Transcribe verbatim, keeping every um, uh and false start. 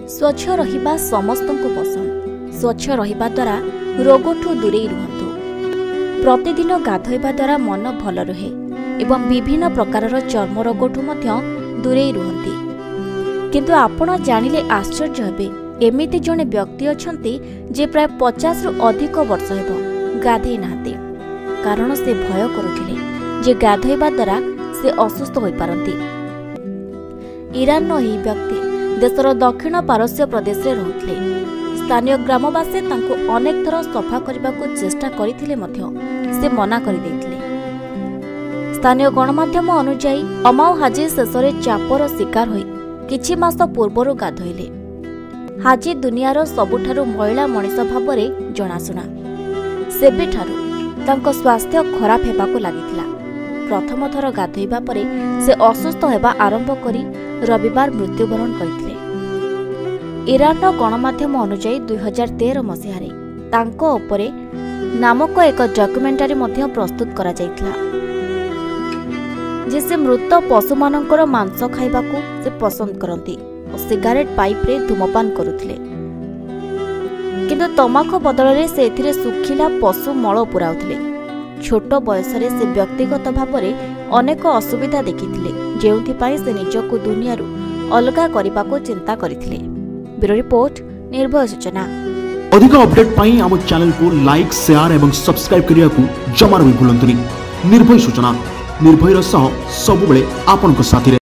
स्वच्छ रहिबा समस्तंकु पसंद। स्वच्छ रहिबा द्वारा रोगठू दूरेई रुहंतु। प्रतिदिन गाधोइबा द्वारा मन भल रहे एवं विभिन्न प्रकारर चर्म रोगठू मध्य दूरेई रुहंती। किंतु आपण जानिले आश्चर्य हेबे, एमिति जणे व्यक्ति अछंती जे प्राय पचास रु अधिक वर्ष हेबो गाधेई नाहांती, कारण से भय करुथिले जे गाधोइबा द्वारा से असुस्थ होई पारंती। ईरान एही व्यक्ति देशर दक्षिण पारस्य प्रदेश रे रहुथिले। स्थानीय ग्रामवासी तांको अनेक थर सफा करबाकू चेष्टा करिथिले मध्य से मना करि दैथिले। स्थानीय गणमाध्यम अनुसार अमाउ हाजी शेषरे चापर शिकार होई किछि मास पूर्वरु गाधोइले। हाजी दुनियार सबुठारु महिला मनिष भाबरे जनाशुना। सेबेठारु तांको स्वास्थ्य खराब हेबाकू लागिथिला। प्रथम थर गाधोइबा परे से असुस्थ हेबा आरंभ करी रविवार मृत्युवरण करथिले। ईरानर गणमाध्यम अनुसार दुई हजार तेरह मसीहारे तांको उपरे नामक एक डॉक्यूमेंटारी मध्य प्रस्तुत करा जायथिला, जे से मृत पशुमानंकर मांस खाइबाकू से पसंद करती और सिगारेट पाइप रे धूमपान करुथिले। किंतु तमाखु बदल रे से एथिरे सुखिला पशु मल पुराउथिले। छोट बयसरे से व्यक्तिगत भावरे अनेक असुविधा देखिथिले, जेउथि पई से निजको दुनियारू अलगा करिबाको चिंता करिथिले। ब्यूरो रिपोर्ट, निर्भय सूचना। अधिक अपडेट पाई हम चैनल को लाइक, शेयर एवं सब्सक्राइब करिया को जमार भी भूलंतुनी। निर्भय सूचना, निर्भयर सह सब बेले आपन को साथी रे।